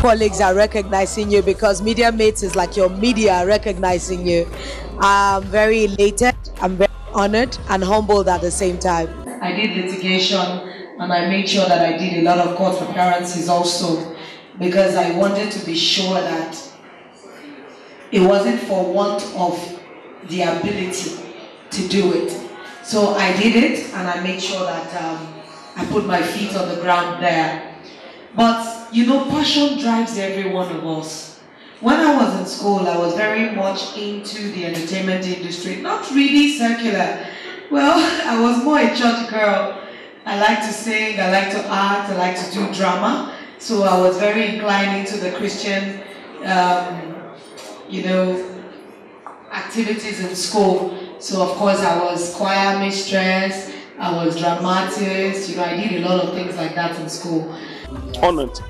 colleagues are recognizing you, because media mates is like your media recognizing you. I'm very elated, I'm very honored and humbled at the same time. I did litigation, and I made sure that I did a lot of court appearances also, because I wanted to be sure that it wasn't for want of the ability to do it. So I did it, and I made sure that I put my feet on the ground there. But you know, passion drives every one of us. When I was in school, I was very much into the entertainment industry, not really secular. Well, I was more a church girl. I like to sing, I like to act, I like to do drama. So I was very inclined into the Christian, you know, activities in school. So of course I was choir mistress, I was dramatist, you know, I did a lot of things like that in school. Honored.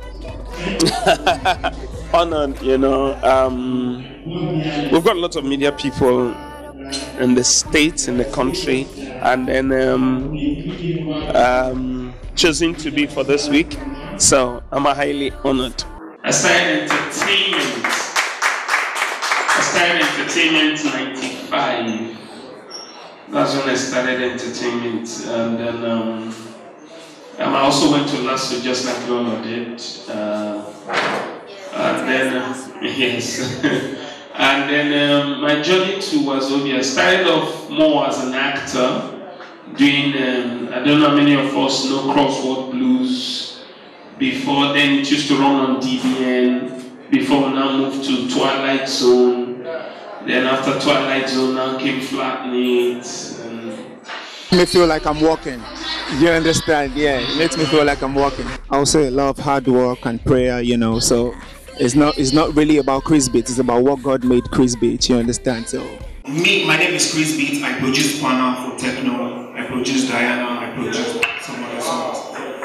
Honored, you know. We've got a lot of media people in the States, in the country, and then choosing to be for this week. So I'm highly honored. I started entertainment 95. That's when I started entertainment, and then I also went to LASO just like Lolo did, and then yes, and then my journey to Wazobia started off more as an actor, doing I don't know how many of us know Crossword Blues. Before then, it used to run on DBN. Before we now moved to Twilight Zone. Then after Twilight Zone, now came Flatnate. It makes me feel like I'm walking. You understand? Yeah, it makes me feel like I'm walking. I would say a lot of hard work and prayer, you know. So it's not really about Kris Beatz. It's about what God made Kris Beatz. You understand? So my name is Kris Beatz. I produce Pana for Techno. I produce Diana. I produce some other songs.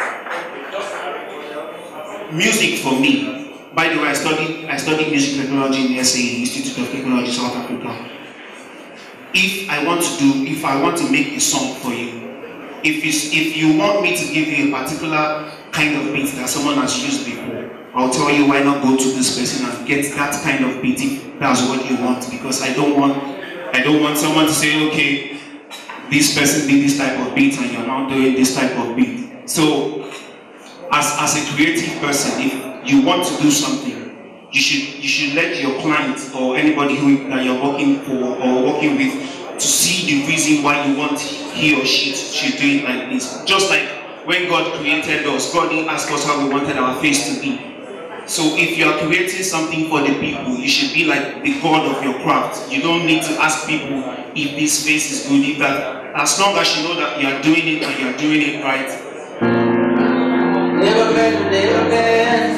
Music for me. By the way, I studied music technology in the SAE, Institute of Technology, South Africa. If I want to make a song for you, if you want me to give you a particular kind of beat that someone has used before, I'll tell you why not go to this person and get that kind of beat if that's what you want, because I don't want someone to say, okay, this person did this type of beat and you're not doing this type of beat. So as a creative person, if you want to do something, you should let your client or anybody that you're working for or working with to see the reason why you want he or she to do it like this. Just like when God created us, God didn't ask us how we wanted our face to be. So if you are creating something for the people, you should be like the God of your craft. You don't need to ask people if this face is good, if that. As long as you know that you are doing it and you are doing it right. Never met.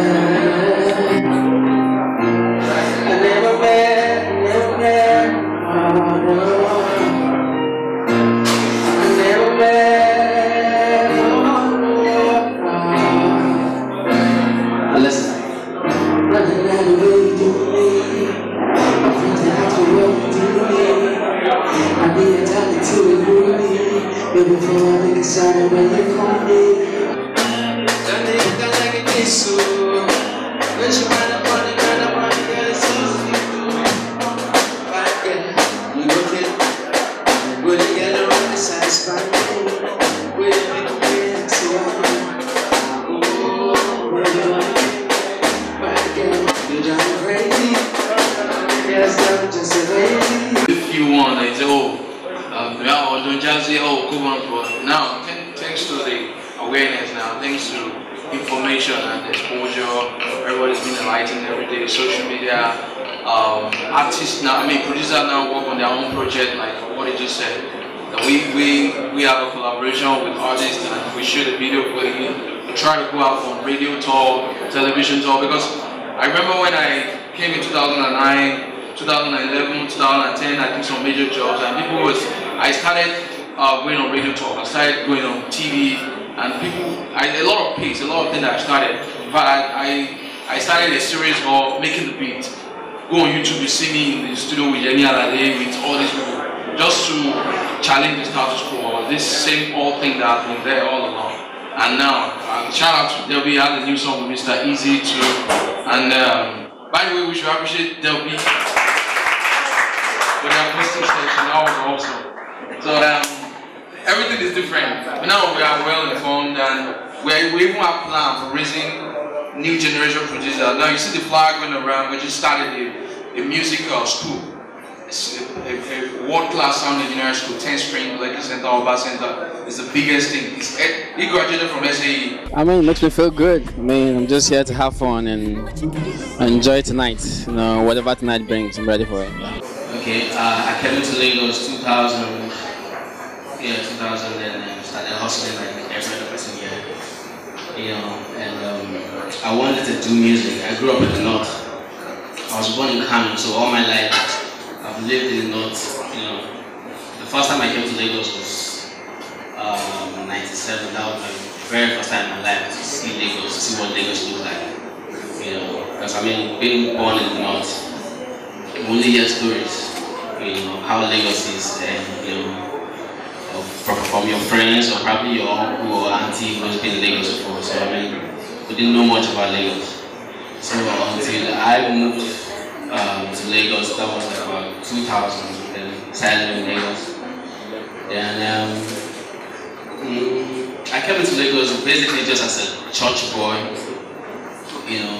I never met. Listen. Running out of way you do me. My friends ask me what you do. I need a time to agree me. But before I make a sign when you call me. So, when she ran up on it, girl, it's so sweet. Fine girl, you look it. Will you get around the satisfied? Will you make a man so oh, fine girl, you drive me crazy. Yes, I'm just a lady. If you want, they say, oh, don't just say, oh, come on, but now, thanks to the awareness now, thanks to information and exposure, everybody's been enlightened every day. Social media, artists now, producers now work on their own project, like what you just said. We have a collaboration with artists and we shoot a video for you. We try to go out on radio tour, television tour, because I remember when I came in 2009, 2011, 2010, I did some major jobs and I started going on radio tour, I started going on TV. And a lot of things that I started. In fact, I started a series of making the beat. Go on YouTube, you see me in the studio with Jenny Alade, with all these people, just to challenge the status quo, this same old thing that has been there all along. And now, shout out to Delby. I had a new song with Mr. Easy too. And by the way, we should appreciate Delby for the acoustic section. That was awesome. So everything is different. But now we are well informed, and we even have plans for raising new generation producers. Now you see the flag going around. We just started a music school. It's a world-class sound engineering school, 10 Spring, Lekki Center, Oba Center. It's the biggest thing. He graduated from SAE. I mean, it makes me feel good. I mean, I'm just here to have fun and enjoy tonight. You know, whatever tonight brings, I'm ready for it. Okay, I came into Lagos 2000. Yeah, 2000, and started hustling like every other person here. You know, and I wanted to do music. I grew up in the north. I was born in Kano, so all my life I've lived in the north. You know, the first time I came to Lagos was 97. That was my very first time in my life to see Lagos, to see what Lagos looks like. You know, because I mean, being born in the north, you only hear stories. You know how Lagos is, and you know, from your friends or probably your uncle or auntie who's been in Lagos before. So I mean, we didn't know much about Lagos. So until I moved to Lagos, that was like about 2000. Then started in Lagos. Then I came into Lagos basically just as a church boy. You know,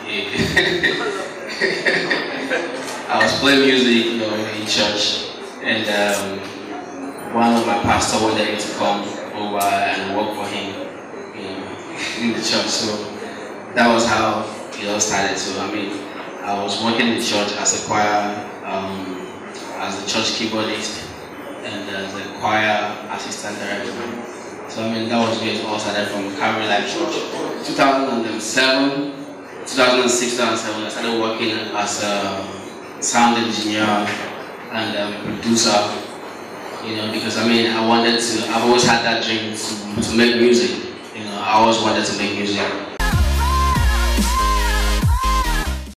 I was playing music, you know, in church, and one of my pastors wanted me to come over and work for him, you know, in the church. So that was how it all started. So I mean, I was working in the church as a choir, as a church keyboardist, and as a choir assistant director. So I mean, that was where it all started, from Calvary Life Church. 2007, 2006, 2007, I started working as a sound engineer and producer. You know, because I mean, I've always had that dream to make music. You know, I always wanted to make music.